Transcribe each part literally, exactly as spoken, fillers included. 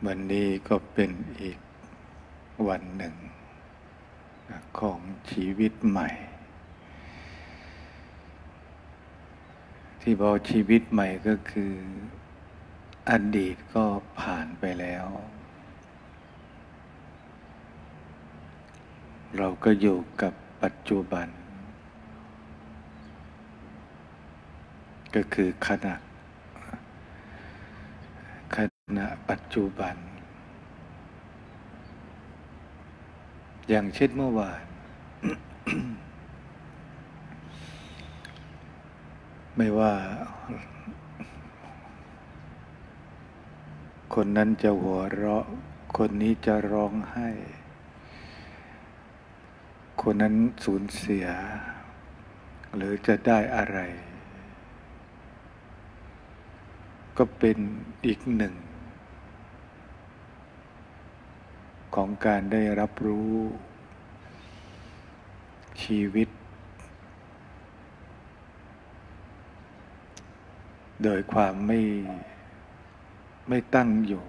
วันนี้ก็เป็นอีกวันหนึ่งของชีวิตใหม่ที่บอกชีวิตใหม่ก็คืออดีตก็ผ่านไปแล้วเราก็อยู่กับปัจจุบันก็คือขณะขณะปัจจุบันอย่างเช่นเมื่อวาน ไม่ว่าคนนั้นจะหัวเราะคนนี้จะร้องไห้คนนั้นสูญเสียหรือจะได้อะไรก็เป็นอีกหนึ่งของการได้รับรู้ชีวิตโดยความไม่ไม่ตั้งอยู่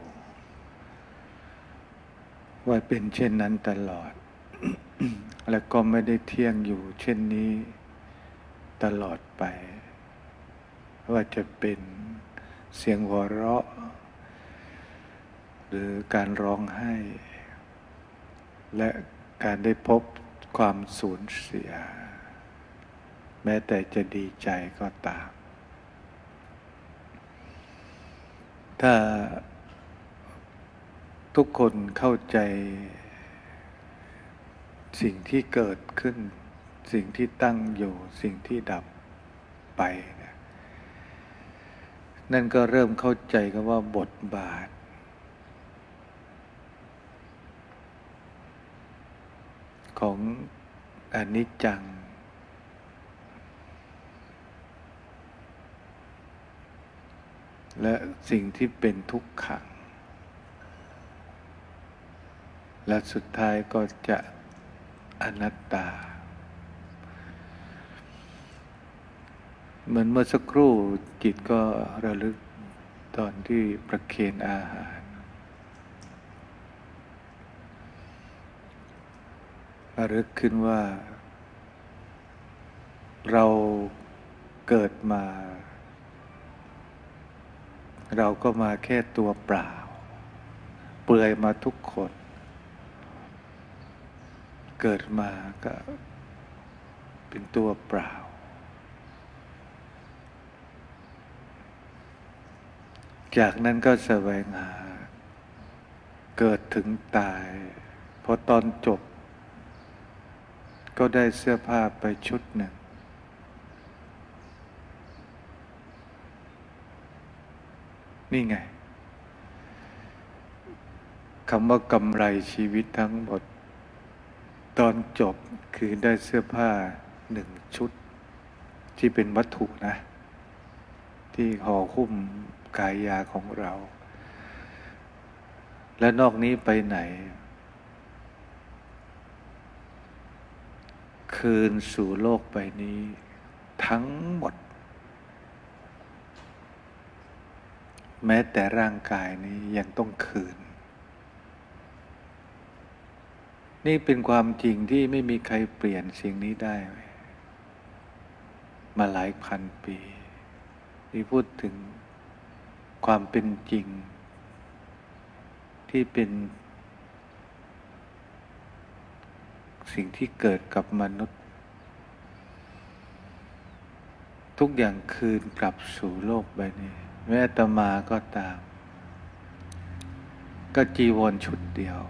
ว่าเป็นเช่นนั้นตลอด และก็ไม่ได้เที่ยงอยู่เช่นนี้ตลอดไปว่าจะเป็นเสียงหัวเราะหรือการร้องไห้และการได้พบความสูญเสียแม้แต่จะดีใจก็ตามถ้าทุกคนเข้าใจสิ่งที่เกิดขึ้นสิ่งที่ตั้งอยู่สิ่งที่ดับไปเนี่ยนั่นก็เริ่มเข้าใจกันว่าบทบาทของอนิจจังและสิ่งที่เป็นทุกขังและสุดท้ายก็จะอนัตตาเหมือนเมื่อสักครู่จิตก็ระลึกตอนที่ประเคนอาหารระลึกขึ้นว่าเราเกิดมาเราก็มาแค่ตัวเปล่าเปลือยมาทุกคนเกิดมาก็เป็นตัวเปล่าจากนั้นก็แสวงหาเกิดถึงตายพอตอนจบก็ได้เสื้อผ้าไปชุดหนึ่งนี่ไงคำว่ากำไรชีวิตทั้งหมดตอนจบคือได้เสื้อผ้าหนึ่งชุดที่เป็นวัตถุนะที่ห่อหุ้มกายาของเราและนอกนี้ไปไหนคืนสู่โลกใบนี้ทั้งหมดแม้แต่ร่างกายนี้ยังต้องคืนนี่เป็นความจริงที่ไม่มีใครเปลี่ยนสิ่งนี้ได้มาหลายพันปีที่พูดถึงความเป็นจริงที่เป็นสิ่งที่เกิดกับมนุษย์ทุกอย่างคืนกลับสู่โลกใบนี้แม้อาตมาก็ตามก็จีวรชุดเดียว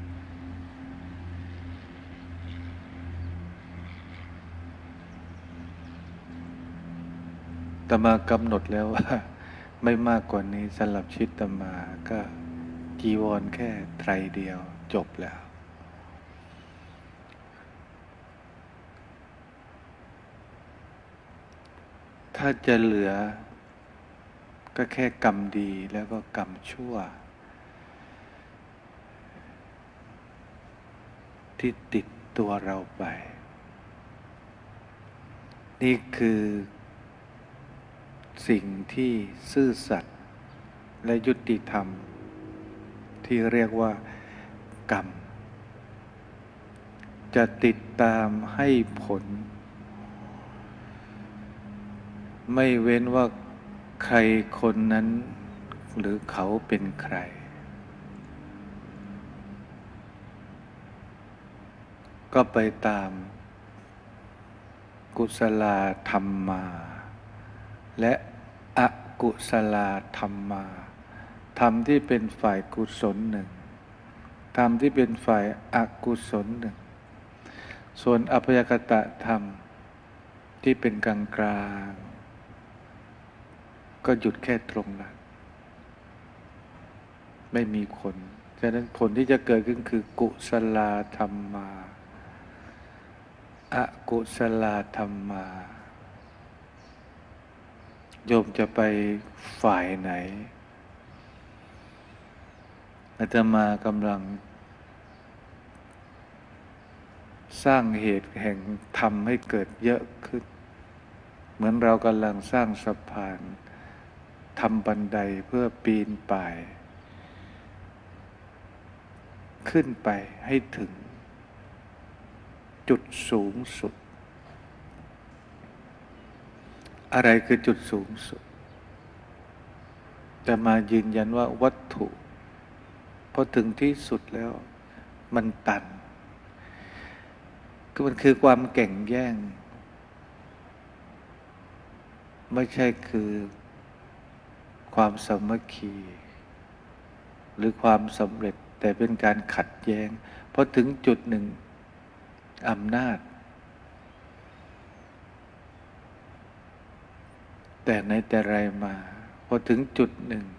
อาตมากำหนดแล้วว่าไม่มากกว่านี้สำหรับชีวิตอาตมาก็จีวรแค่ไตรเดียวจบแล้วถ้าจะเหลือก็แค่กรรมดีแล้วก็กรรมชั่วที่ติดตัวเราไปนี่คือสิ่งที่ซื่อสัตย์และยุติธรรมที่เรียกว่ากรรมจะติดตามให้ผลไม่เว้นว่าใครคนนั้นหรือเขาเป็นใครก็ไปตามกุศลธรรมมาและอกุศลธรรมมาธรรมที่เป็นฝ่ายกุศลหนึ่งธรรมที่เป็นฝ่ายอกุศลหนึ่งส่วนอัพยากตธรรมที่เป็นกลางกลางก็หยุดแค่ตรงนั้นไม่มีผลฉะนั้นผลที่จะเกิดขึ้นคือกุศลธรรมมาอกุศลธรรมมาโยมจะไปฝ่ายไหนอาตมากำลังสร้างเหตุแห่งธรรมให้เกิดเยอะขึ้นเหมือนเรากำลังสร้างสะพานทำบันไดเพื่อปีนป่ายขึ้นไปให้ถึงจุดสูงสุดอะไรคือจุดสูงสุดแต่มายืนยันว่าวัตถุพอถึงที่สุดแล้วมันตันคือมันคือความแข่งแย่งไม่ใช่คือความสามัคคีหรือความสำเร็จแต่เป็นการขัดแย้งพอถึงจุดหนึ่งอำนาจแต่ในแต่ไรมาพอถึงจุดหนึ่ง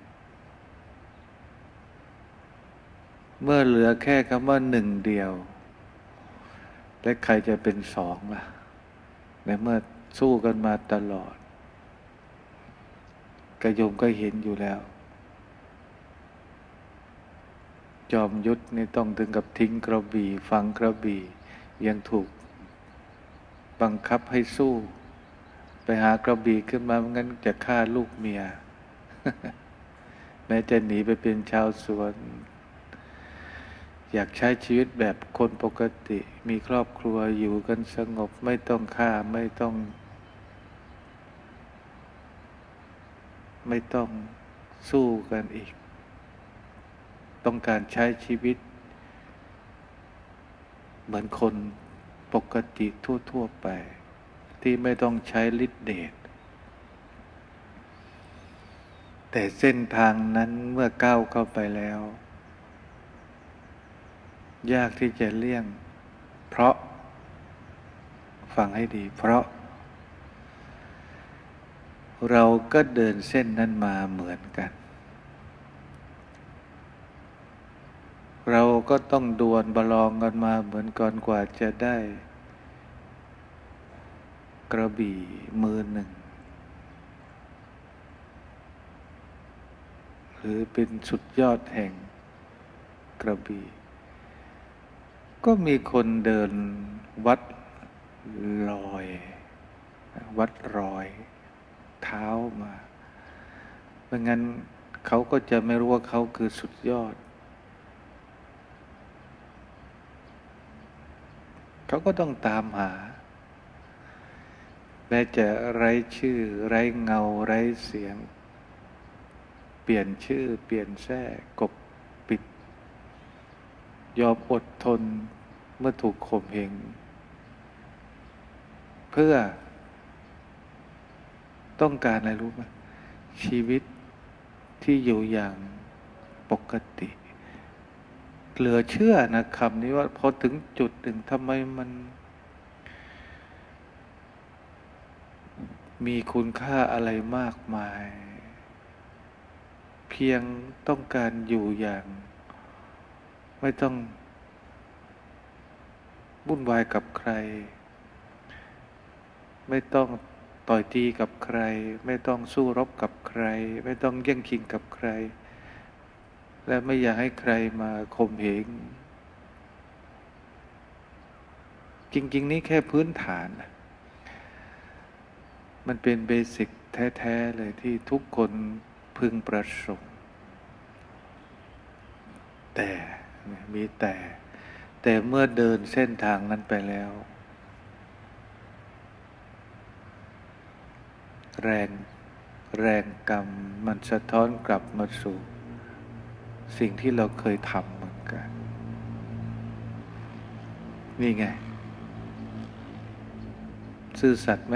เมื่อเหลือแค่คำว่าหนึ่งเดียวและใครจะเป็นสองล่ะในเมื่อสู้กันมาตลอดกระยมก็เห็นอยู่แล้วจอมยุทธนี่ต้องถึงกับทิ้งกระบี่ฝังกระบี่ยังถูกบังคับให้สู้ไปหากระบี่ขึ้นมาไม่งั้นจะฆ่าลูกเมีย แม้จะหนีไปเป็นชาวสวนอยากใช้ชีวิตแบบคนปกติมีครอบครัวอยู่กันสงบไม่ต้องฆ่าไม่ต้องไม่ต้องสู้กันอีกต้องการใช้ชีวิตเหมือนคนปกติทั่วๆไปที่ไม่ต้องใช้ฤทธิ์เดชแต่เส้นทางนั้นเมื่อก้าวเข้าไปแล้วยากที่จะเลี่ยงเพราะฟังให้ดีเพราะเราก็เดินเส้นนั้นมาเหมือนกันเราก็ต้องดวลประลองกันมาเหมือนก่อนกว่าจะได้กระบี่มือหนึ่งหรือเป็นสุดยอดแห่งกระบี่ก็มีคนเดินวัดรอยวัดรอยเท้ามาไม่งั้นเขาก็จะไม่รู้ว่าเขาคือสุดยอดเขาก็ต้องตามหาแม้จะไร้ชื่อไร้เงาไร้เสียงเปลี่ยนชื่อเปลี่ยนแท้กบปิดยอมอดทนเมื่อถูกข่มเหงเพื่อต้องการอะไรรู้ไหมชีวิตที่อยู่อย่างปกติเหลือเชื่อนะคำนี้ว่าพอถึงจุดหนึ่งทำไมมันมีคุณค่าอะไรมากมายเพียงต้องการอยู่อย่างไม่ต้องวุ่นวายกับใครไม่ต้องต่อยตีกับใครไม่ต้องสู้รบกับใครไม่ต้องแย่งชิงกับใครและไม่อยากให้ใครมาข่มเหงจริงๆนี่แค่พื้นฐานมันเป็นเบสิกแท้ๆเลยที่ทุกคนพึงประสงค์แต่มีแต่ แต่เมื่อเดินเส้นทางนั้นไปแล้ว แรงแรงกรรมมันสะท้อนกลับมาสู่ สิ่งที่เราเคยทำเหมือนกันนี่ไงซื่อสัตย์ไหม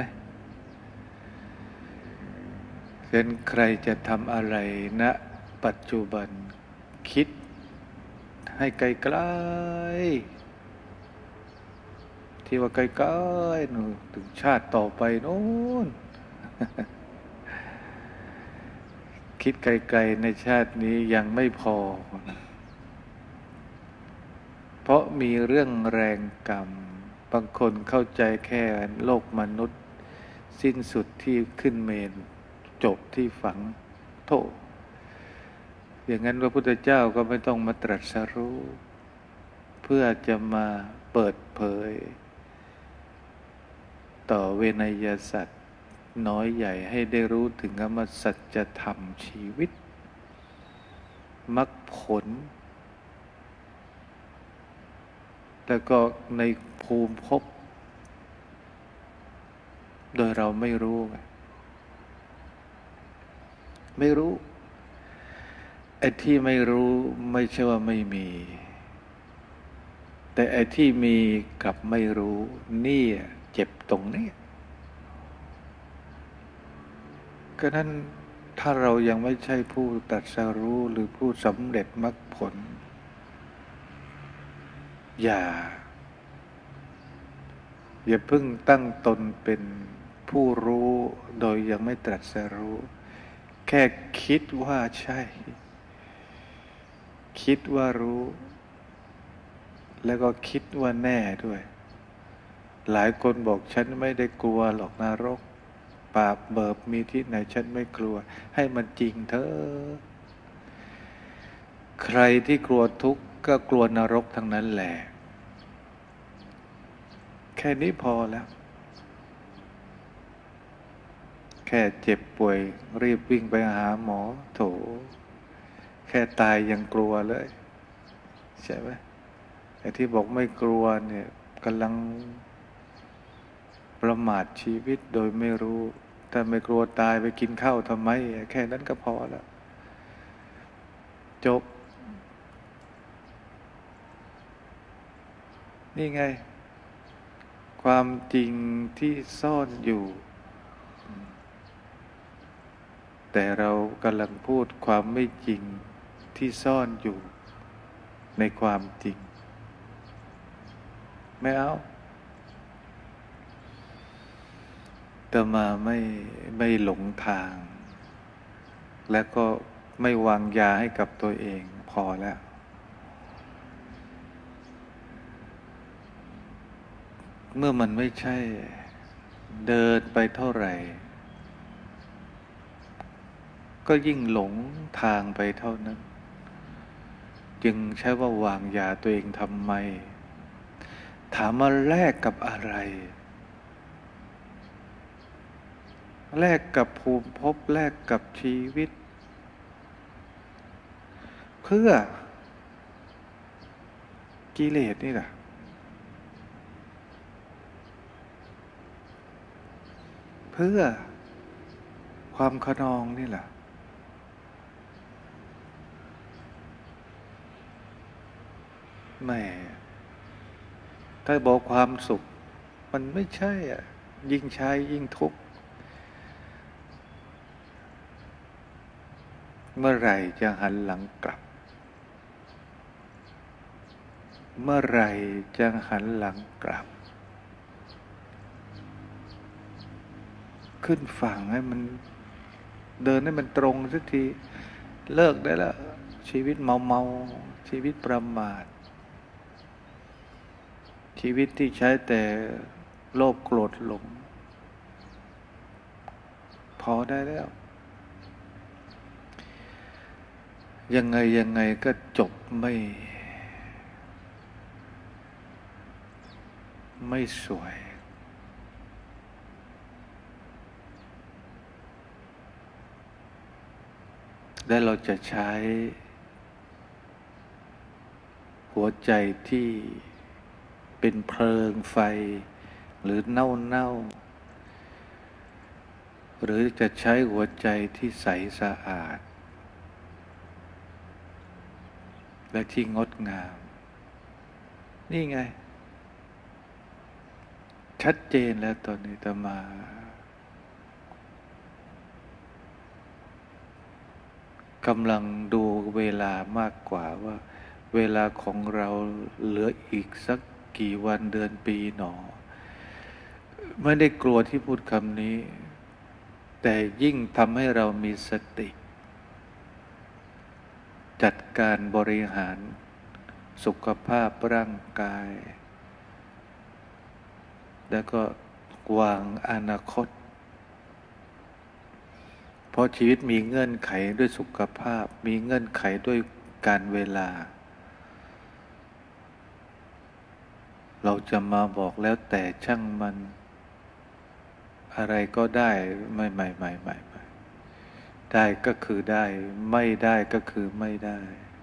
ฉะนั้นใครจะทำอะไรณปัจจุบันคิดให้ไกลๆที่ว่าไกลๆนู่นถึงชาติต่อไปโน้น คิดไกลๆในชาตินี้ยังไม่พอ เพราะมีเรื่องแรงกรรมบางคนเข้าใจแค่โลกมนุษย์สิ้นสุดที่ขึ้นเมนจบที่ฝังโทษอย่างนั้นพระพุทธเจ้าก็ไม่ต้องมาตรัสรู้เพื่อจะมาเปิดเผยต่อเวนยสัตว์น้อยใหญ่ให้ได้รู้ถึงอมสัจธรรมชีวิตมรรคผลแล้วก็ในภูมิภพโดยเราไม่รู้ไงไม่รู้ไอ้ที่ไม่รู้ไม่ใช่ว่าไม่มีแต่ไอ้ที่มีกับไม่รู้นี่เจ็บตรงนี้ก็นั้นถ้าเรายังไม่ใช่ผู้ตรัสรู้หรือผู้สำเร็จมรรคผลอย่าอย่าเพิ่งตั้งตนเป็นผู้รู้โดยยังไม่ตรัสรู้แค่คิดว่าใช่คิดว่ารู้แล้วก็คิดว่าแน่ด้วยหลายคนบอกฉันไม่ได้กลัวหรอกนรกปราบเบิบมีที่ไหนฉันไม่กลัวให้มันจริงเถอะใครที่กลัวทุกข์ก็กลัวนรกทั้งนั้นแหละแค่นี้พอแล้วแค่เจ็บป่วยรีบวิ่งไปหาหมอโถแค่ตายยังกลัวเลยใช่ไหมไอ้ที่บอกไม่กลัวเนี่ยกำลังประมาทชีวิตโดยไม่รู้ถ้าไม่กลัวตายไปกินข้าวทำไมแค่นั้นก็พอแล้วจบนี่ไงความจริงที่ซ่อนอยู่แต่เรากำลังพูดความไม่จริงที่ซ่อนอยู่ในความจริงไม่เอาแต่มาไม่ไม่หลงทางและก็ไม่วางยาให้กับตัวเองพอแล้วเมื่อมันไม่ใช่เดินไปเท่าไหร่ก็ยิ่งหลงทางไปเท่านั้นจึงใช้ว่าวางยาตัวเองทำไมถามว่าแลกกับอะไรแลกกับภูมิภพแลกกับชีวิตเพื่อกิเลสนี่แหละเพื่อความขนองนี่แหละแม่ถ้าบอกความสุขมันไม่ใช่อ่ะยิ่งใช้ยิ่งทุกข์เมื่อไหร่จะหันหลังกลับเมื่อไหร่จะหันหลังกลับขึ้นฝั่งให้มันเดินให้มันตรงสักทีเลิกได้แล้วชีวิตเมาเมาชีวิตประมาทชีวิตที่ใช้แต่โลภโกรธหลงพอได้แล้วยังไงยังไงก็จบไม่ไม่สวยและเราจะใช้หัวใจที่เป็นเพลิงไฟหรือเน่าเน่าหรือจะใช้หัวใจที่ใสสะอาดและที่งดงามนี่ไงชัดเจนแล้วตอนนี้อาตมากำลังดูเวลามากกว่าว่าเวลาของเราเหลืออีกสักกี่วันเดือนปีหนอไม่ได้กลัวที่พูดคำนี้แต่ยิ่งทำให้เรามีสติจัดการบริหารสุขภาพร่างกายแล้วก็วางอนาคตเพราะชีวิตมีเงื่อนไขด้วยสุขภาพมีเงื่อนไขด้วยการเวลาเราจะมาบอกแล้วแต่ช่างมันอะไรก็ได้ไม่ไม่ไม่ไม่ไม่ได้ก็คือได้ไม่ได้ก็คือไม่ได้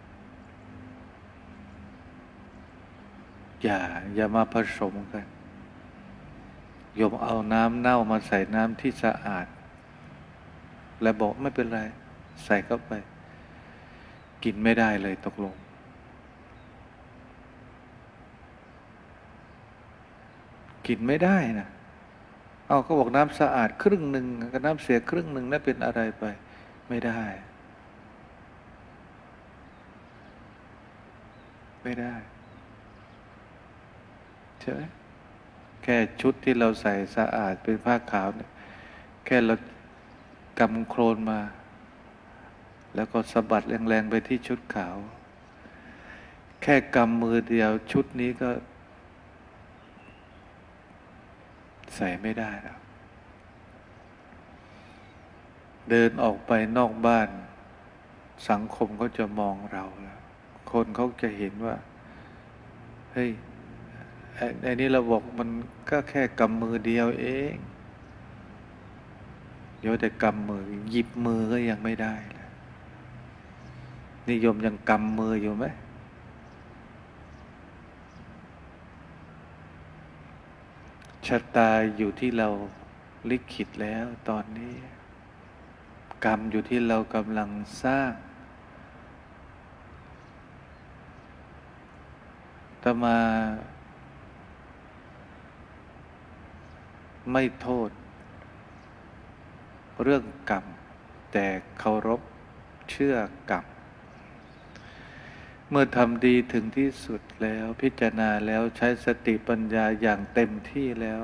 อย่าอย่ามาผสมกันโยมเอาน้ำเน่ามาใส่น้ำที่สะอาดแล้วบอกไม่เป็นไรใส่เข้าไปกินไม่ได้เลยตกลงกินไม่ได้นะเอาเขาบอกน้ำสะอาดครึ่งหนึ่งกับน้ำเสียครึ่งหนึ่งนั่นเป็นอะไรไปไม่ได้ไม่ได้ใช่ไหมแค่ชุดที่เราใส่สะอาดเป็นผ้าขาวเนี่ยแค่เรากำโคลนมาแล้วก็สะบัดแรงๆไปที่ชุดขาวแค่กำมือเดียวชุดนี้ก็ใส่ไม่ได้แล้วเดินออกไปนอกบ้านสังคมก็จะมองเราแล้วคนเขาจะเห็นว่าเฮ้ยไอ้นี่เราบอกมันก็แค่กำมือเดียวเองเดี๋ยวแต่กำมือหยิบมือก็ยังไม่ได้เลยนิยมยังกำมืออยู่ไหมชะตาอยู่ที่เราลิขิตแล้วตอนนี้กรรมอยู่ที่เรากำลังสร้างแต่มาไม่โทษเรื่องกรรมแต่เคารพเชื่อกรรมเมื่อทำดีถึงที่สุดแล้วพิจารณาแล้วใช้สติปัญญาอย่างเต็มที่แล้ว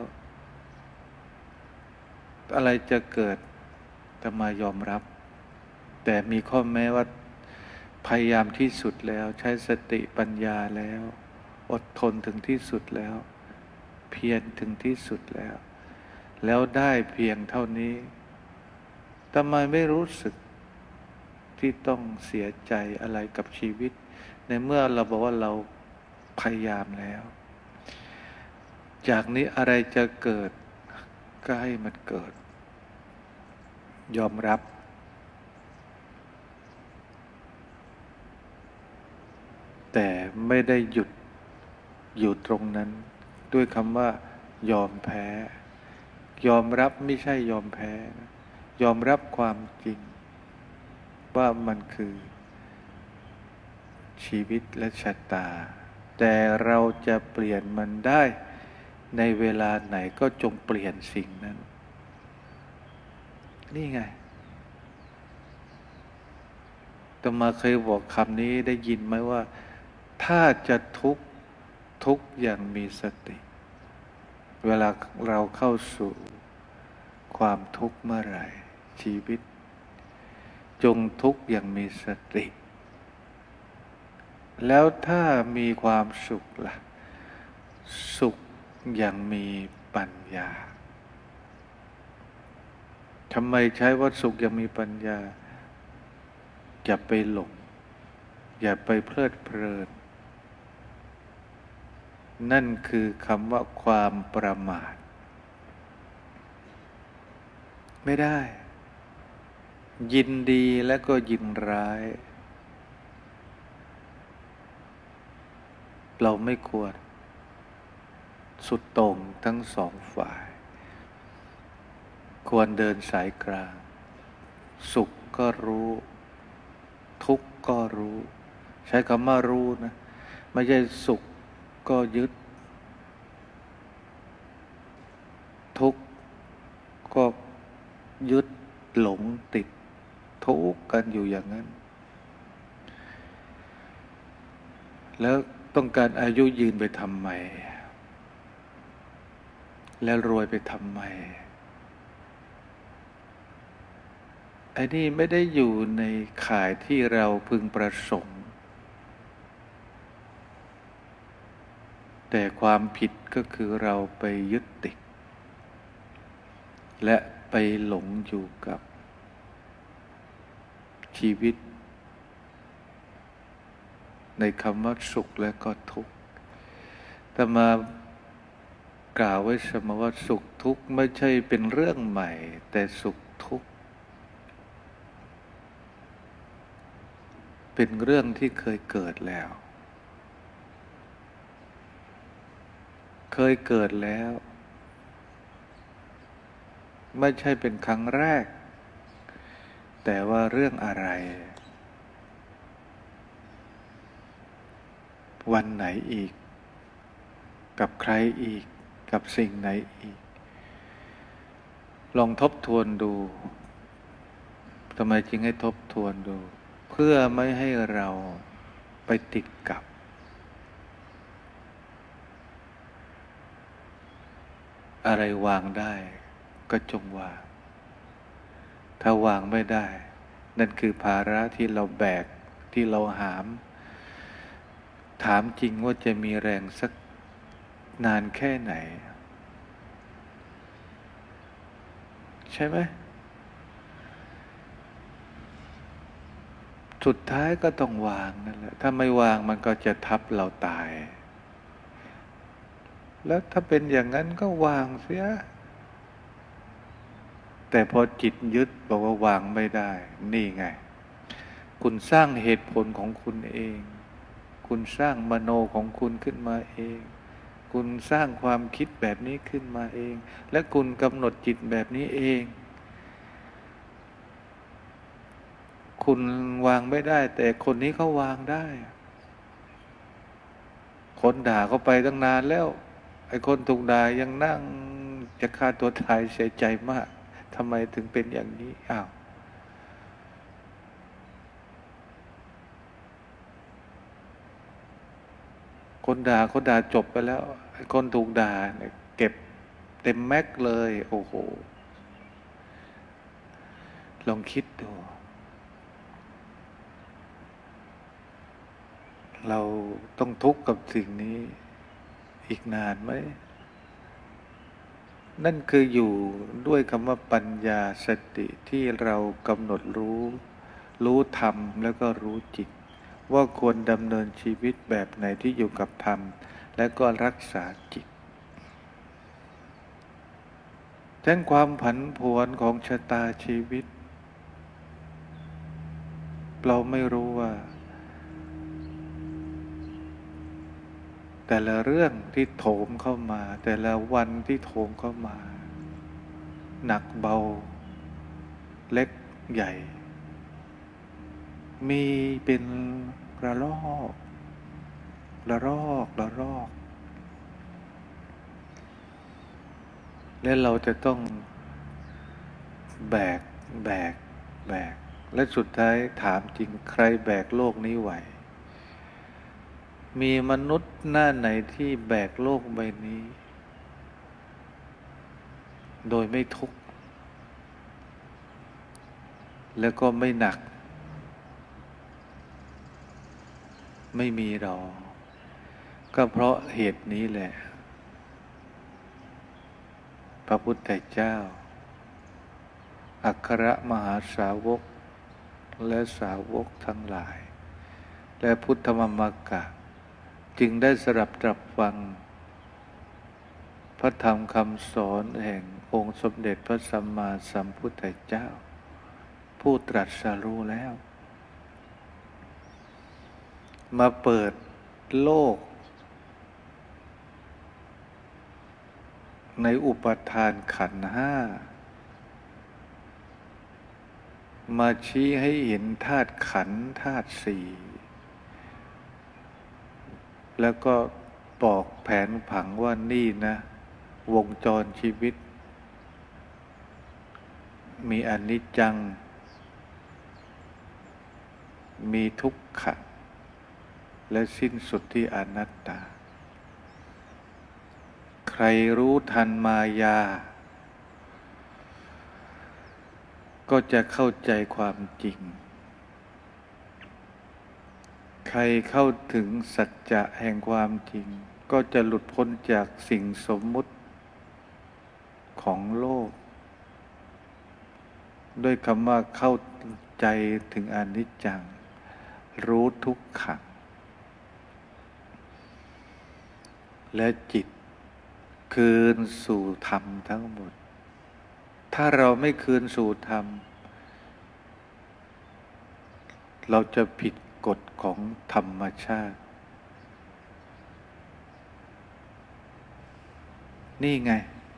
อะไรจะเกิดจะมายอมรับแต่มีข้อแม้ว่าพยายามที่สุดแล้วใช้สติปัญญาแล้วอดทนถึงที่สุดแล้วเพียรถึงที่สุดแล้วแล้วได้เพียงเท่านี้ทำไมไม่รู้สึกที่ต้องเสียใจอะไรกับชีวิตในเมื่อเราบอกว่าเราพยายามแล้วจากนี้อะไรจะเกิดก็ให้มันเกิดยอมรับแต่ไม่ได้หยุดอยู่ตรงนั้นด้วยคำว่ายอมแพ้ยอมรับไม่ใช่ยอมแพ้ยอมรับความจริงว่ามันคือชีวิตและชะตาแต่เราจะเปลี่ยนมันได้ในเวลาไหนก็จงเปลี่ยนสิ่งนั้นนี่ไงอาตมาเคยบอกคำนี้ได้ยินไหมว่าถ้าจะทุกข์ทุกข์อย่างมีสติเวลาเราเข้าสู่ความทุกข์เมื่อไหร่ชีวิตจงทุกข์อย่างมีสติแล้วถ้ามีความสุขล่ะสุขอย่างมีปัญญาทำไมใช้ว่าสุขอย่างมีปัญญาอย่าไปหลงอย่าไปเพลิดเพลินนั่นคือคำว่าความประมาทไม่ได้ยินดีและก็ยินร้ายเราไม่ควรสุดโต่งทั้งสองฝ่าย ควรเดินสายกลางสุขก็รู้ทุกข์ก็รู้ใช้คำว่ารู้นะไม่ใช่สุขก็ยึดทุกข์ก็ยึดหลงติดทุกข์กันอยู่อย่างนั้นแล้วต้องการอายุยืนไปทำไมแล้วรวยไปทำไมไอ้นี่ไม่ได้อยู่ในข่ายที่เราพึงประสงค์แต่ความผิดก็คือเราไปยึดติดและไปหลงอยู่กับชีวิตในคำว่าสุขและก็ทุกข์แต่มากล่าวไว้เสมอว่าสุขทุกข์ไม่ใช่เป็นเรื่องใหม่แต่สุขทุกข์เป็นเรื่องที่เคยเกิดแล้วเคยเกิดแล้วไม่ใช่เป็นครั้งแรกแต่ว่าเรื่องอะไรวันไหนอีกกับใครอีกกับสิ่งไหนอีกลองทบทวนดูทำไมจึงให้ทบทวนดูเพื่อไม่ให้เราไปติดกับอะไรวางได้ก็จงวางถ้าวางไม่ได้นั่นคือภาระที่เราแบกที่เราหามถามจริงว่าจะมีแรงสักนานแค่ไหนใช่ไหมสุดท้ายก็ต้องวางนั่นแหละถ้าไม่วางมันก็จะทับเราตายแล้วถ้าเป็นอย่างนั้นก็วางเสียแต่พอจิตยึดบอกว่าวางไม่ได้นี่ไงคุณสร้างเหตุผลของคุณเองคุณสร้างมโนของคุณขึ้นมาเองคุณสร้างความคิดแบบนี้ขึ้นมาเองและคุณกำหนดจิตแบบนี้เองคุณวางไม่ได้แต่คนนี้เขาวางได้คนด่าเขาไปตั้งนานแล้วไอ้คนถูกด่ายังนั่งจะฆ่าตัวตายเสียใจมากทำไมถึงเป็นอย่างนี้อ้าวคนด่าเขาด่าจบไปแล้วไอ้คนถูกด่าเนี่ยเก็บเต็มแม็กเลยโอ้โหลองคิดดูเราต้องทุกข์กับสิ่งนี้อีกนานไหมนั่นคืออยู่ด้วยคำว่าปัญญาสติที่เรากำหนดรู้รู้ธรรมแล้วก็รู้จิตว่าควรดำเนินชีวิตแบบไหนที่อยู่กับธรรมและก็รักษาจิตทั้งความผันผวนของชะตาชีวิตเราไม่รู้ว่าแต่ละเรื่องที่โถมเข้ามาแต่ละวันที่โถมเข้ามาหนักเบาเล็กใหญ่มีเป็นระลอกระลอกระลอกและเราจะต้องแบกแบกแบกและสุดท้ายถามจริงใครแบกโลกนี้ไหวมีมนุษย์หน้าไหนที่แบกโลกใบนี้โดยไม่ทุกข์แล้วก็ไม่หนักไม่มีหรอกก็เพราะเหตุนี้แหละพระพุทธเจ้าอัครมหาสาวกและสาวกทั้งหลายและพุทธมมกะจึงได้สดับตรับฟังพระธรรมคำสอนแห่งองค์สมเด็จพระสัมมาสัมพุทธเจ้าผู้ตรัสรู้แล้วมาเปิดโลกในอุปทานขันธ์ห้ามาชี้ให้เห็นธาตุขันธ์ธาตุสี่แล้วก็บอกแผนผังว่านี่นะวงจรชีวิตมีอนิจจังมีทุกขะและสิ้นสุดที่อนัตตาใครรู้ทันมายาก็จะเข้าใจความจริงใครเข้าถึงสัจจะแห่งความจริงก็จะหลุดพ้นจากสิ่งสมมุติของโลกด้วยคำว่าเข้าใจถึงอนิจจังรู้ทุกขังและจิตคืนสู่ธรรมทั้งหมดถ้าเราไม่คืนสู่ธรรมเราจะผิดกฎของธรรมชาตินี่ไง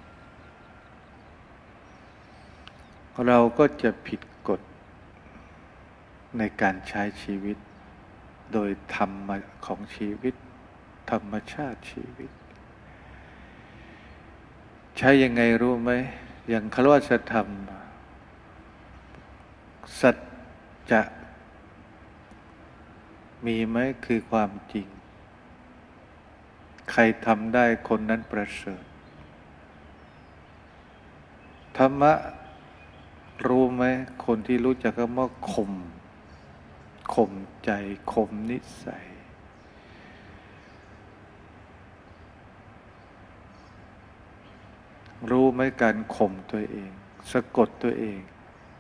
เราก็จะผิดกฎในการใช้ชีวิตโดยธรรมของชีวิตธรรมชาติชีวิตใช้ยังไงรู้ไหมอย่างคฤหัสถธรรมสัจจะมีไหมคือความจริงใครทำได้คนนั้นประเสริฐธรรมะรู้ไหมคนที่รู้จักคำว่าข่มข่มใจข่มนิสัยรู้ไหมการข่มตัวเองสะกดตัวเอง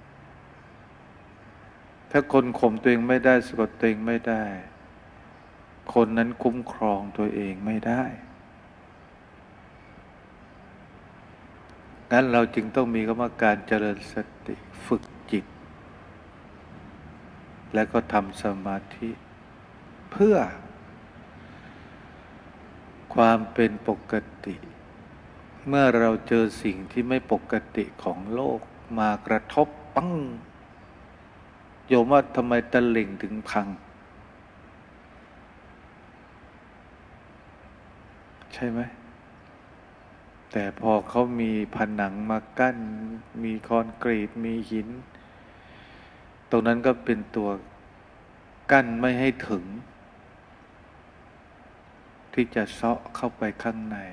ถ้าคนข่มตัวเองไม่ได้สะกดตัวเองไม่ได้คนนั้นคุ้มครองตัวเองไม่ได้งั้นเราจึงต้องมีคำว่าการเจริญสติฝึกจิตและก็ทำสมาธิเพื่อความเป็นปกติเมื่อเราเจอสิ่งที่ไม่ปกติของโลกมากระทบปังโยมว่าทำไมตะลิ่งถึงพังใช่ไหมแต่พอเขามีผนังมากั้นมีคอนกรีตมีหินตรงนั้นก็เป็นตัวกั้นไม่ให้ถึงที่จะเซาะเข้าไปข้างใน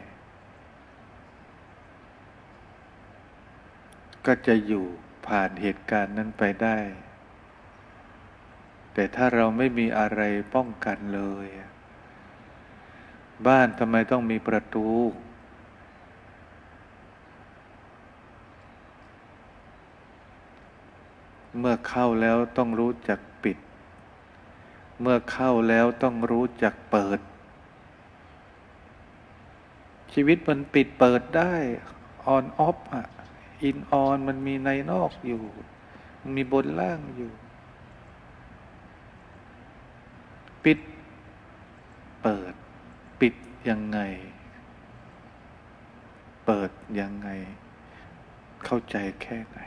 ก็จะอยู่ผ่านเหตุการณ์นั้นไปได้แต่ถ้าเราไม่มีอะไรป้องกันเลยบ้านทำไมต้องมีประตูเมื่อเข้าแล้วต้องรู้จักปิดเมื่อเข้าแล้วต้องรู้จักเปิดชีวิตมันปิดเปิดได้ออนออฟอะอินออนมันมีในนอกอยู่มันมีบนล่างอยู่ปิดเปิดปิดยังไงเปิดยังไงเข้าใจแค่ไหน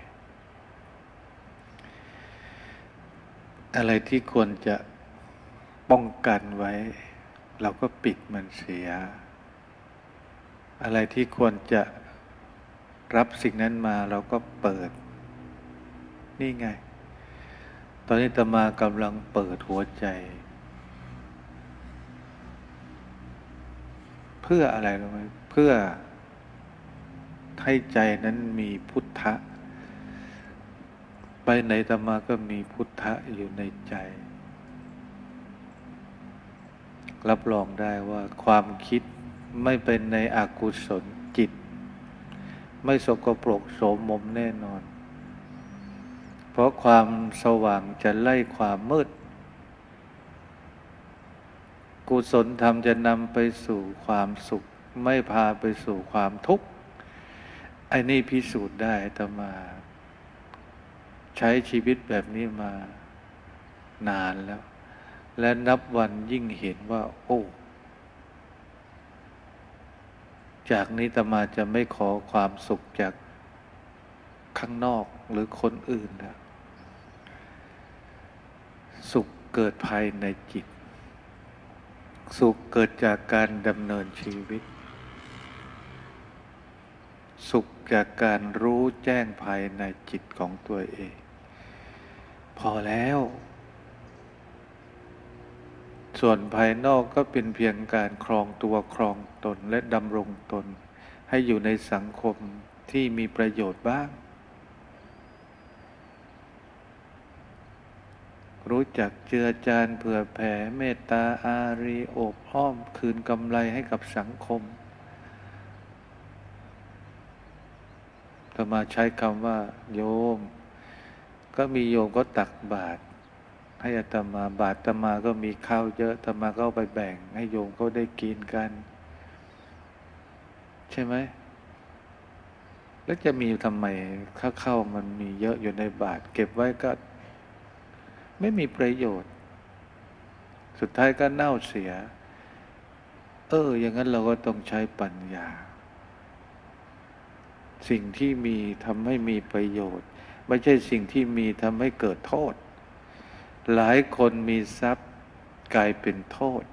อะไรที่ควรจะป้องกันไว้เราก็ปิดมันเสียอะไรที่ควรจะรับสิ่งนั้นมาเราก็เปิดนี่ไงตอนนี้อาตมากำลังเปิดหัวใจเพื่ออะไรรู้ไหมเพื่อให้ใจนั้นมีพุทธะไปไหนอาตมาก็มีพุทธะอยู่ในใจรับรองได้ว่าความคิดไม่เป็นในอกุศลจิตไม่สกปรกโสมมแน่นอนเพราะความสว่างจะไล่ความมืดกุศลธรรมจะนำไปสู่ความสุขไม่พาไปสู่ความทุกข์ไอ้นี่พิสูจน์ได้อาตมาใช้ชีวิตแบบนี้มานานแล้วและนับวันยิ่งเห็นว่าโอ้จากนี้อาตมาจะไม่ขอความสุขจากข้างนอกหรือคนอื่นนะสุขเกิดภายในจิตสุขเกิดจากการดำเนินชีวิตสุขจากการรู้แจ้งภายในจิตของตัวเองพอแล้วส่วนภายนอกก็เป็นเพียงการครองตัวครองตนและดำรงตนให้อยู่ในสังคมที่มีประโยชน์บ้างรู้จักเจือจานเผื่อแผ่เมตตาอารีโอบอ้อมคืนกำไรให้กับสังคมอาตมาใช้คำว่าโยมก็มีโยมก็ตักบาตรให้อาตมาบาตรอาตมาก็มีข้าวเยอะอาตมาก็เอาไปแบ่งให้โยมเขาได้กินกันใช่ไหมแล้วจะมีทำไมข้าวข้าวมันมีเยอะอยู่ในบาตรเก็บไว้ก็ไม่มีประโยชน์สุดท้ายก็เน่าเสียเอออย่างนั้นเราก็ต้องใช้ปัญญาสิ่งที่มีทำให้มีประโยชน์ไม่ใช่สิ่งที่มีทำให้เกิดโทษหลายคนมีทรัพย์กลายเป็นโทษ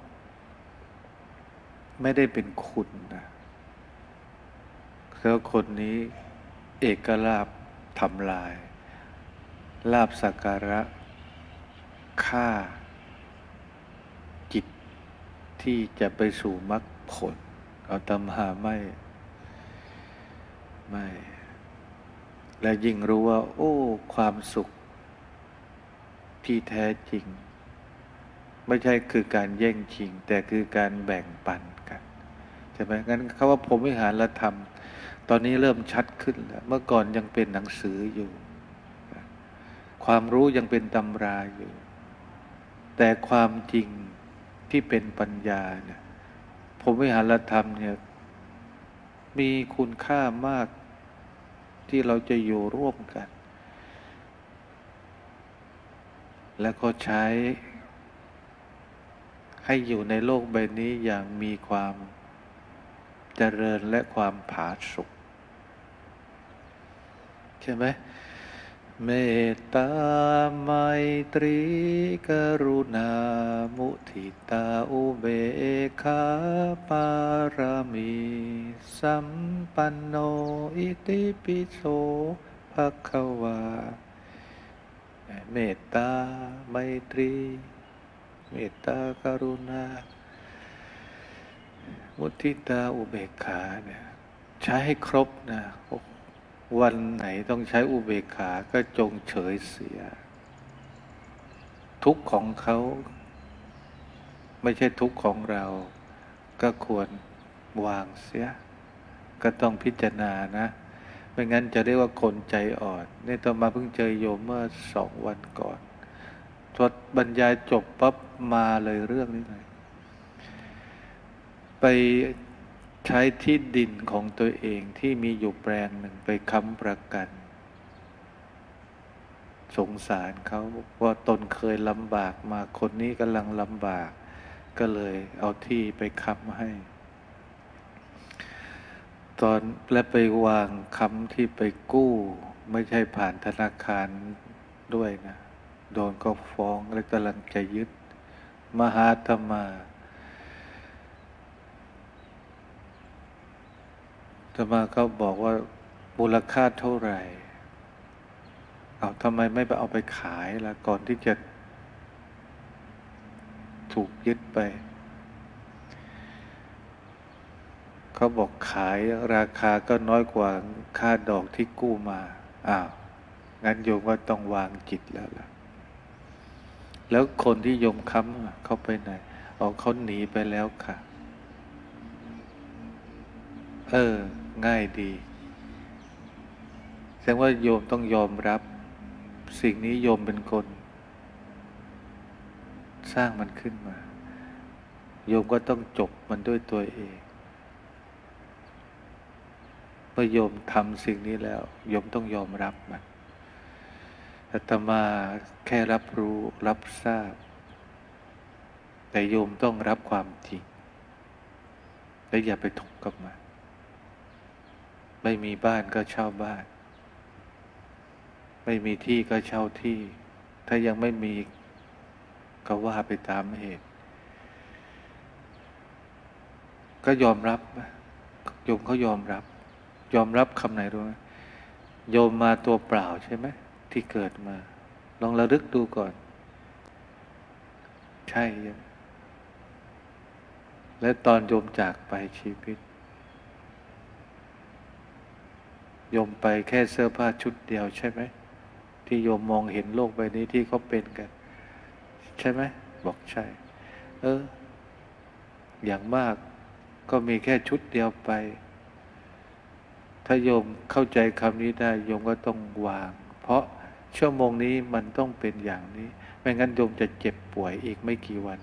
ไม่ได้เป็นคุณนะแล้วคนนี้เอกลาภทำลายลาภสักการะฆ่าจิตที่จะไปสู่มรรคผลเอาตำหาไม่ไม่และยิ่งรู้ว่าโอ้ความสุขที่แท้จริงไม่ใช่คือการแย่งชิงแต่คือการแบ่งปันกันใช่ไหมงั้นคำว่าพรหมวิหารธรรมตอนนี้เริ่มชัดขึ้นแล้วเมื่อก่อนยังเป็นหนังสืออยู่ความรู้ยังเป็นตำราอยู่แต่ความจริงที่เป็นปัญญาเนี่ยพรหมวิหารธรรมเนี่ยมีคุณค่ามากที่เราจะอยู่ร่วมกันแล้วก็ใช้ให้อยู่ในโลกใบนี้อย่างมีความเจริญและความผาสุกใช่ไหมเมตตาไมตรีกรุณามุทิตาอุเบกขาปารามีสัมปันโนอิติปิโสภควาเมตตาไมตรีเมตตากรุณามุทิตาอุเบกขาเนี่ยใช้ให้ครบนะวันไหนต้องใช้อุเบกขาก็จงเฉยเสียทุกข์ของเขาไม่ใช่ทุกข์ของเราก็ควรวางเสียก็ต้องพิจารณานะไม่งั้นจะเรียกว่าคนใจอ่อนนี่ตอนมาเพิ่งเจอโยมเมื่อสองวันก่อนทดบรรยายจบปั๊บมาเลยเรื่องนี้เลยไปใช้ที่ดินของตัวเองที่มีอยู่แปลงหนึ่งไปค้ำประกันสงสารเขาว่าตนเคยลำบากมาคนนี้กำลังลำบากก็เลยเอาที่ไปค้ำให้ตอนและไปวางค้ำที่ไปกู้ไม่ใช่ผ่านธนาคารด้วยนะโดนก็ฟ้องและกำลังจะยึดมหาธรรมาธรรมาก็บอกว่ามูลค่าเท่าไหร่เอาทำไมไม่ไปเอาไปขายล่ะก่อนที่จะถูกยึดไปเขาบอกขายราคาก็น้อยกว่าค่าดอกที่กู้มาอ้าวงั้นโยมก็ต้องวางจิตแล้วล่ะแล้วคนที่โยมค้ำเขาไปไหนอ๋อเขาหนีไปแล้วค่ะเออง่ายดีแสดงว่าโยมต้องยอมรับสิ่งนี้โยมเป็นคนสร้างมันขึ้นมาโยมก็ต้องจบมันด้วยตัวเองเมื่อโยมทำสิ่งนี้แล้วโยมต้องยอมรับมันอาตมาแค่รับรู้รับทราบแต่โยมต้องรับความจริงและอย่าไปทุกข์กับมันไม่มีบ้านก็เช่าบ้านไม่มีที่ก็เช่าที่ ถ้ายังไม่มีก็ว่าไปตามเหตุก็ยอมรับโยมเขายอมรับยอมรับคำไหนรู้ไหมโยมมาตัวเปล่าใช่ไหมที่เกิดมาลองระลึกดูก่อนใช่ยังและตอนโยมจากไปชีวิตโยมไปแค่เสื้อผ้าชุดเดียวใช่ไหมที่โยมมองเห็นโลกใบนี้ที่เขาเป็นกันใช่ไหมบอกใช่เอออย่างมากก็มีแค่ชุดเดียวไปถ้าโยมเข้าใจคำนี้ได้โยมก็ต้องวางเพราะชั่วโมงนี้มันต้องเป็นอย่างนี้ไม่งั้นโยมจะเจ็บป่วยอีกไม่กี่วัน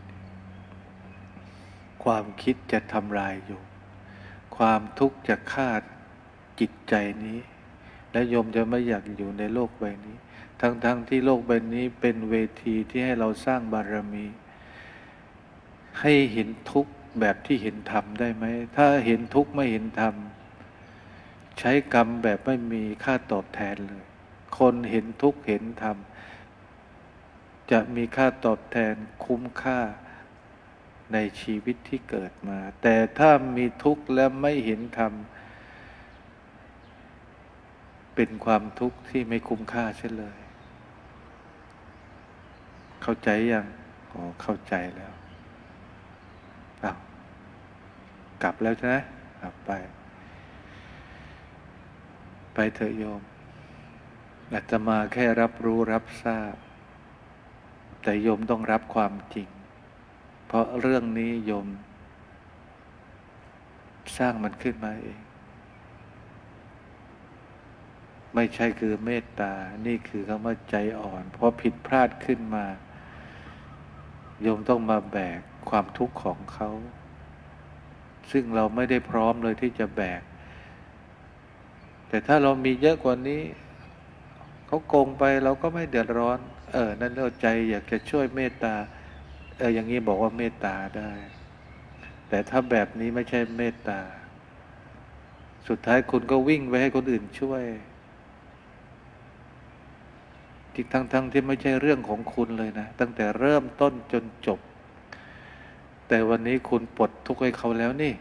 ความคิดจะทำลายโยมความทุกข์จะฆ่าจิตใจนี้และโยมจะไม่อยากอยู่ในโลกใบนี้ทั้งๆ ท, ที่โลกใบนี้เป็นเวทีที่ให้เราสร้างบารมีให้เห็นทุกข์แบบที่เห็นธรรมได้ไหมถ้าเห็นทุกข์ไม่เห็นธรรมใช้กรรมแบบไม่มีค่าตอบแทนเลยคนเห็นทุกข์เห็นธรรมจะมีค่าตอบแทนคุ้มค่าในชีวิตที่เกิดมาแต่ถ้ามีทุกข์และไม่เห็นธรรมเป็นความทุกข์ที่ไม่คุ้มค่าเช่นเลยเข้าใจยังอ๋อเข้าใจแล้วอ้าวกลับแล้วใช่ไหมกลับไปไปเถอะโยมอาตมาแค่รับรู้รับทราบแต่โยมต้องรับความจริงเพราะเรื่องนี้โยมสร้างมันขึ้นมาเองไม่ใช่คือเมตตานี่คือคำว่าใจอ่อนเพราะผิดพลาดขึ้นมาโยมต้องมาแบกความทุกข์ของเขาซึ่งเราไม่ได้พร้อมเลยที่จะแบกแต่ถ้าเรามีเยอะกว่านี้เขาโกงไปเราก็ไม่เดือดร้อนเออนั่นเราใจอยากจะช่วยเมตตาเอออย่างนี้บอกว่าเมตตาได้แต่ถ้าแบบนี้ไม่ใช่เมตตาสุดท้ายคุณก็วิ่งไปให้คนอื่นช่วยที่ทั้งๆ ท, ที่ไม่ใช่เรื่องของคุณเลยนะตั้งแต่เริ่มต้นจนจบแต่วันนี้คุณปลดทุกข์ให้เขาแล้วนี่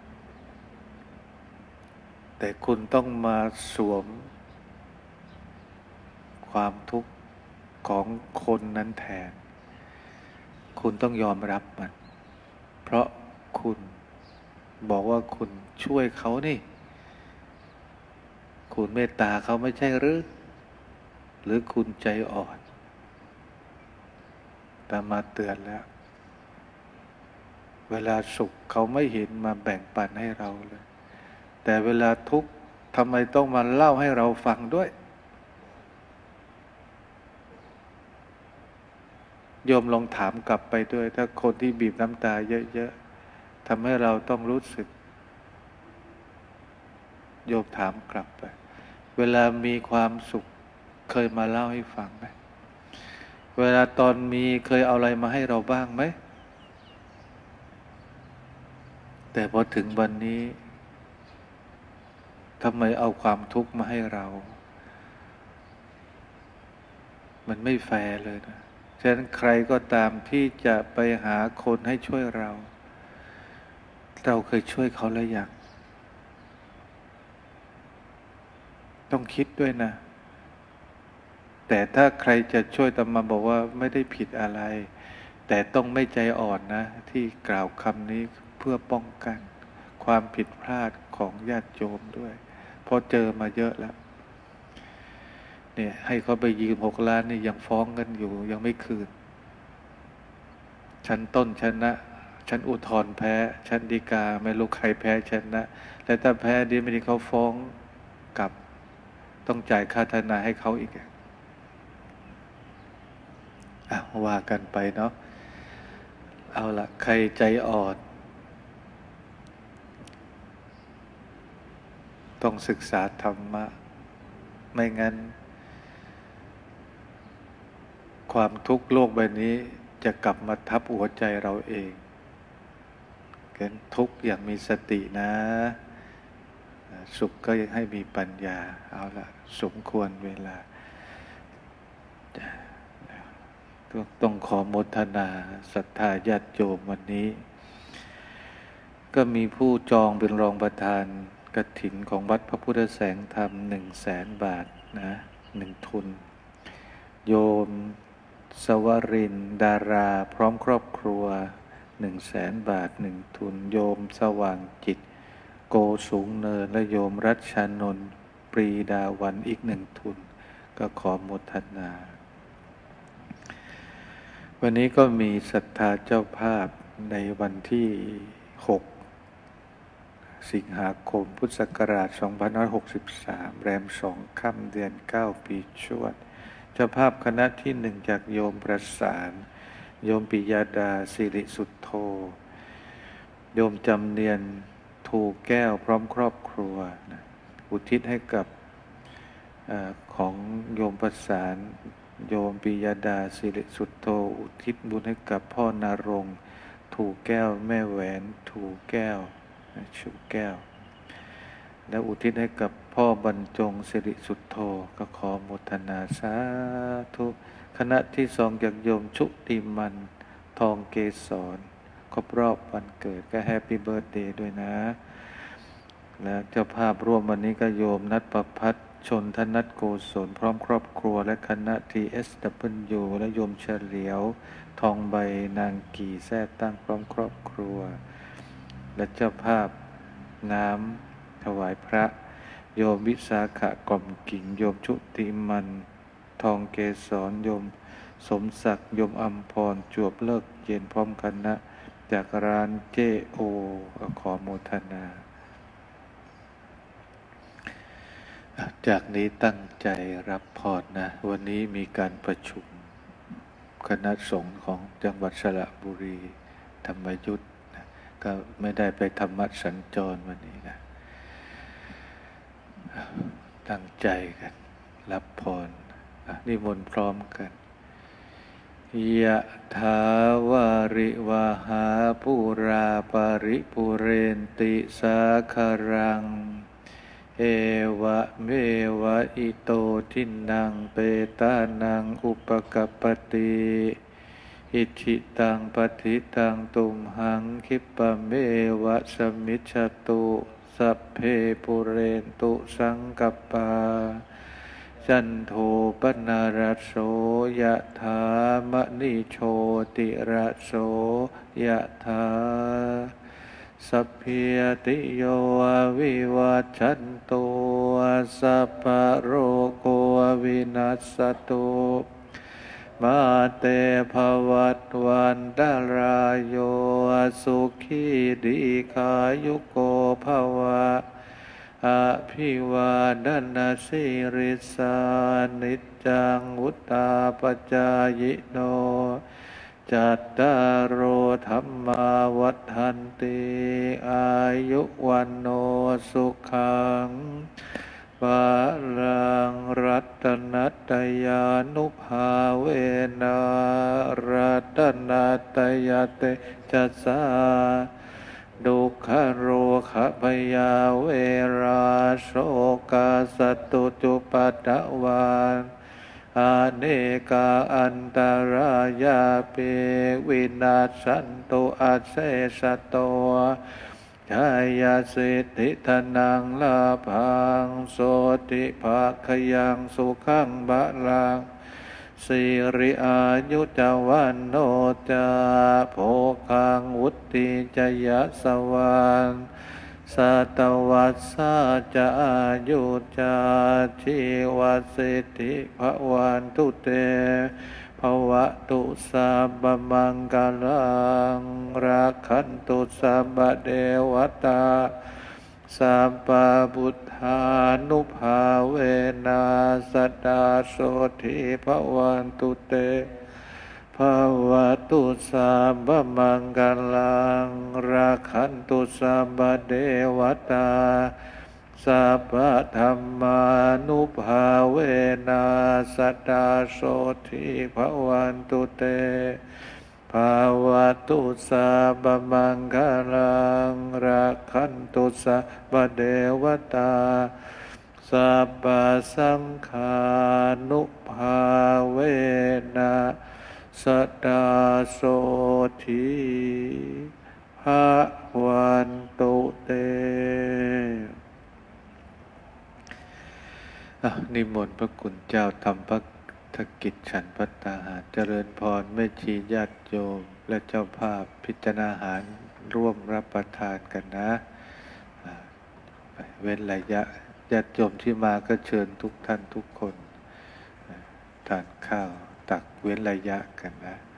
แต่คุณต้องมาสวมความทุกข์ของคนนั้นแทนคุณต้องยอมรับมันเพราะคุณบอกว่าคุณช่วยเขานี่คุณเมตตาเขาไม่ใช่หรือหรือคุณใจอ่อนแต่มาเตือนแล้วเวลาสุขเขาไม่เห็นมาแบ่งปันให้เราเลยแต่เวลาทุกข์ทำไมต้องมาเล่าให้เราฟังด้วยโยมลองถามกลับไปด้วยถ้าคนที่บีบน้ำตาเยอะๆทำให้เราต้องรู้สึกโยมถามกลับไปเวลามีความสุขเคยมาเล่าให้ฟังไหมเวลาตอนมีเคยเอาอะไรมาให้เราบ้างไหมแต่พอถึงวันนี้ทำไมเอาความทุกข์มาให้เรามันไม่แฟร์เลยนะฉะนั้นใครก็ตามที่จะไปหาคนให้ช่วยเราเราเคยช่วยเขาแล้วยังต้องคิดด้วยนะแต่ถ้าใครจะช่วยอาตมาบอกว่าไม่ได้ผิดอะไรแต่ต้องไม่ใจอ่อนนะที่กล่าวคำนี้เพื่อป้องกันความผิดพลาดของญาติโยมด้วยเพราะเจอมาเยอะแล้วเนี่ยให้เขาไปยืมหกล้านนี่ยังฟ้องกันอยู่ยังไม่คืนชั้นต้นชนะชั้นอุทธรณ์แพ้ชั้นฎีกาไม่รู้ใครแพ้ชนะและถ้าแพ้ดีไม่ดีเขาฟ้องกลับต้องจ่ายค่าทนายให้เขาอีกอ่ะว่ากันไปเนาะเอาละใครใจอ่อนต้องศึกษาธรรมะไม่งั้นความทุกข์โลกใบนี้จะกลับมาทับหัวใจเราเองเกินทุกข์อย่างมีสตินะสุขก็ยังให้มีปัญญาเอาละสมควรเวลาต้องขอโมทนาศรัทธาญาติโยมวันนี้ก็มีผู้จองเป็นรองประธานกฐินของวัดพระพุทธแสงธรรมหนึ่งแสนบาทนะหนึ่งทุนโยมสวรินทร์ดาราพร้อมครอบครัวหนึ่งแสนบาทหนึ่งทุนโยมสว่างจิตโกสูงเนินและโยมรัชชานนท์ปรีดาวันอีกหนึ่งทุนก็ขอโมทนาวันนี้ก็มีศรัทธาเจ้าภาพในวันที่หกสิงหาคมพุทธศักราชสองพันห้าร้อยหกสิบสามแรมสองค่ำเดือนเก้าปีชวดเจ้าภาพคณะที่หนึ่งจากโยมประสานโยมปิยดาสิริสุทโธโยมจำเนียนทูแก้วพร้อมครอบครัวนะอุทิศให้กับอของโยมประสานโยมปิยดาสิริสุทโธอุทิศบุญให้กับพ่อนรงค์ทูแก้วแม่แหวนทูแก้วชูแก้วและอุทิศให้กับพ่อบรรจงสิริสุทโธก็ขอโมทนาสาธุคณะที่สองจากโยมชุติมันทองเกษรครบรอบวันเกิดก็แฮปปี้เบิร์ธเดย์ด้วยนะและเจ้าภาพร่วมวันนี้ก็โยมนัทประพัฒน์ชนธนัทโกศลพร้อมครอบครัวและคณะ ที เอส ดับเบิลยู และโยมเฉลียวทองใบนางกี่แท้ตั้งพร้อมครอบครัวและเจ้าภาพน้ำถวายพระโยมวิสาขะกล่อมกิ่งโยมชุติมันทองเกษรโยมสมศักดิ์โยมอัมพรจวบเลิกเย็นพร้อมคณะจากร้านเจโอขอโมทนาจากนี้ตั้งใจรับพรนะวันนี้มีการประชุมคณะสงฆ์ของจังหวัดสระบุรีธรรมยุทธนะก็ไม่ได้ไปธรรมสัญจรวันนี้นะตั้งใจกันรับพรนิมนต์พร้อมกันยะถาวาริวหาปุราปาริปุเรนติสาคารังเอวะเมวะอิโตทินังเปตานังอุปกัปปติอิทิตังปฏิตังตุมหังคิปะเมวะสมิจฉตุสัพเพปุเรนตุสังกัปปาจันโทปนาราโสยะถามณิโชติราโสยะถาสัพพิติโยวิวัชชันตุสัพพะโรโควินัสสตุมาเตภวัตวันตรายโยสุขีดีขายุโกภวะอภิวาทนาสิริสานิจจังวุตาปจายโนจัตตารโอธรรมาวัฏันติอายุวันโนสุขังภาลังรัตนัตยานุภาเวนะรัตนัตยเตจัสสาดุขโรคะพยาเวราโสกาสตุจุปัฏฐวานอเนกาอันตรายาเปวินาสันตุอาเสสโตชายาสิทธิธนังลาภังโสติภาคยังสุขังบะลังสิริอายุจวันโนจาโภคังวุติจยะสวานสัตวัสสะจะอายุจาชีวสิทธิภวันตุเตภวะตุสัพพมังคลังราคันตุสัพพเทวตาสัพพพุทธานุภาเวนะสัตตาโสทิภวันตุเตภวะตุสัพพมังคลังราคันตุสัพพเทวตาสัพพธรรมานุภาเวนะสัตตาโสทิภวันตุเตภภาวะตุสาบมังคลังรักขันตุสาบเดวตาสัพพสังฆานุภาเวนะสดาโสธีภะวันตุเตอ่ะนิมนต์พระคุณเจ้าทำพระธกิจฉันภัตตาหารเจริญพรแม่ชีญาติโยมและเจ้าภาพพิจารณาอาหารร่วมรับประทานกันนะเว้นระยะญาติโยมที่มาก็เชิญทุกท่านทุกคนทานข้าวตักเว้นระยะกันนะ